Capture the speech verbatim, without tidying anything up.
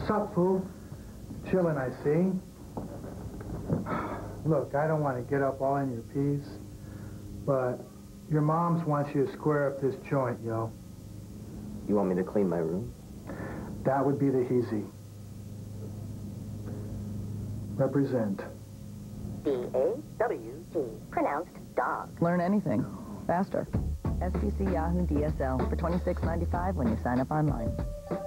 Sup, fool? Chillin', I see. Look, I don't want to get up all in your piece, but your moms wants you to square up this joint, yo. You want me to clean my room? That would be the easy. Represent. D A W G. Pronounced dog. Learn anything. Faster. S P C Yahoo D S L for twenty-six ninety-five when you sign up online.